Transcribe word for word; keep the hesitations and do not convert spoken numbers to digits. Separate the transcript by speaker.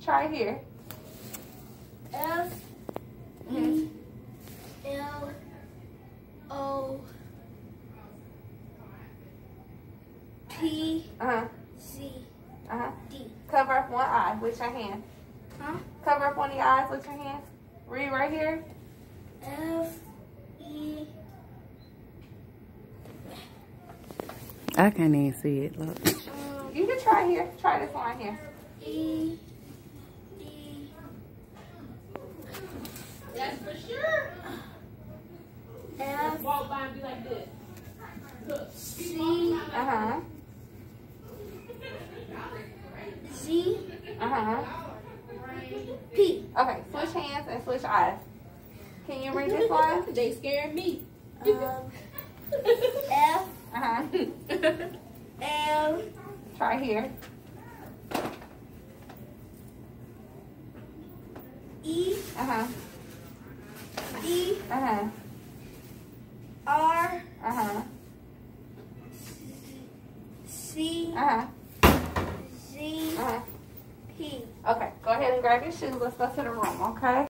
Speaker 1: Try here.
Speaker 2: F E L O P
Speaker 1: Uh-huh.
Speaker 2: Z
Speaker 1: Uh-huh.
Speaker 2: D.
Speaker 1: Cover up one eye with your hand.
Speaker 2: Huh?
Speaker 1: Cover up one of your eyes with your hand. Read right here.
Speaker 2: F E.
Speaker 3: I can't even see it. Look.
Speaker 2: Um,
Speaker 1: You can try here. Try this line here.
Speaker 2: E D.
Speaker 4: That's for sure.
Speaker 2: F
Speaker 4: Walk by and be like this. Look.
Speaker 2: C
Speaker 1: Uh-huh.
Speaker 2: Z
Speaker 1: Uh-huh.
Speaker 2: P.
Speaker 1: Okay, switch hands and switch eyes. Can you read this line?
Speaker 4: They scared me.
Speaker 2: Um, F
Speaker 1: Uh-huh.
Speaker 2: L
Speaker 1: Try here.
Speaker 2: E
Speaker 1: Uh-huh.
Speaker 2: D
Speaker 1: Uh-huh.
Speaker 2: R
Speaker 1: Uh-huh.
Speaker 2: C
Speaker 1: Uh-huh.
Speaker 2: Z
Speaker 1: Uh-huh.
Speaker 2: P.
Speaker 1: Okay, go ahead and grab your shoes. Let's go to the room, okay?